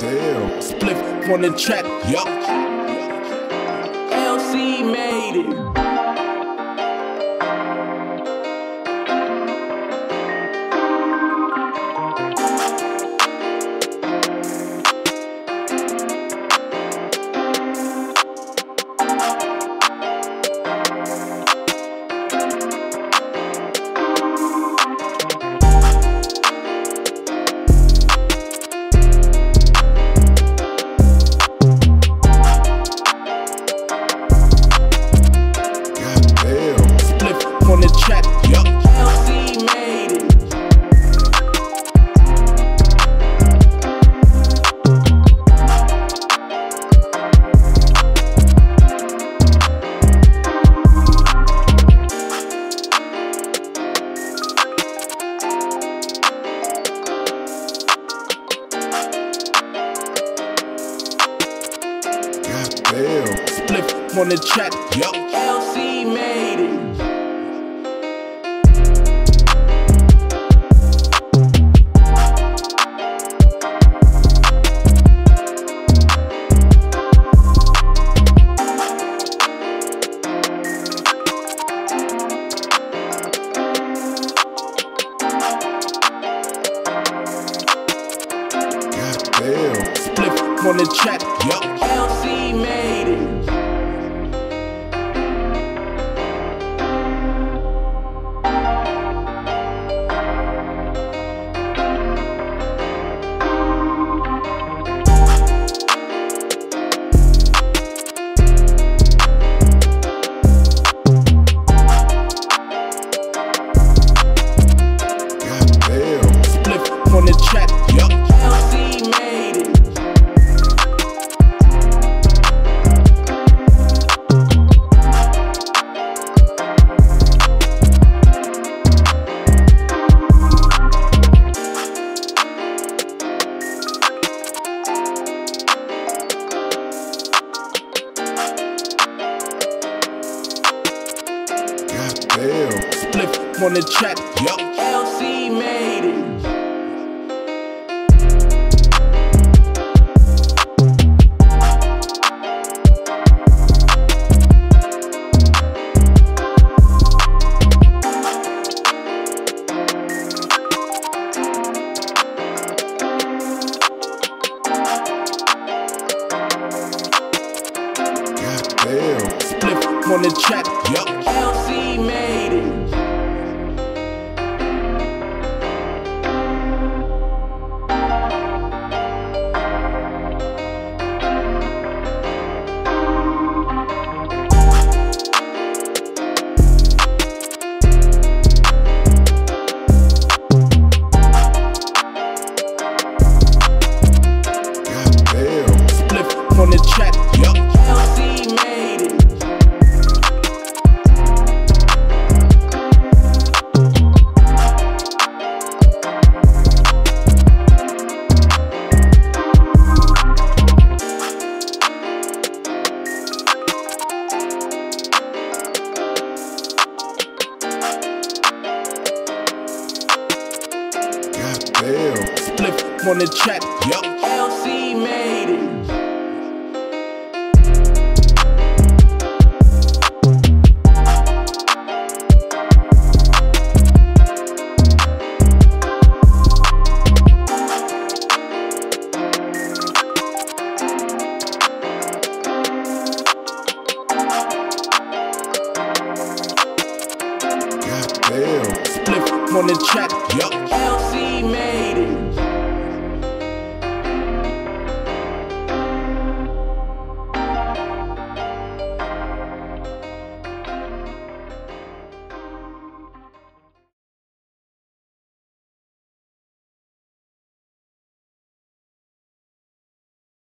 Damn, split on the track, yup. LC made it. On the track, yup. LC made it. Damn, split on the track, yup. LC made it. Damn, split on the track, yup. LC made it. Damn, split on the track, yup. LC made it. Damn, split on the track, yup. LC made it. Damn, split on the track, yup. LC made it. Damn, split on the track, yup. LC made it. Damn, split on the track, yup. LC made it. Damn, split on the track, yup. LC made it.